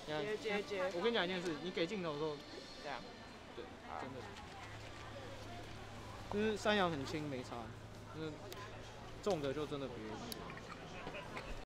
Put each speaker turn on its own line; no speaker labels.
接，
我跟你讲一件事，你给镜头的时候，
这样，
对，真的，就是山羊很轻没差，就是重的就真的别。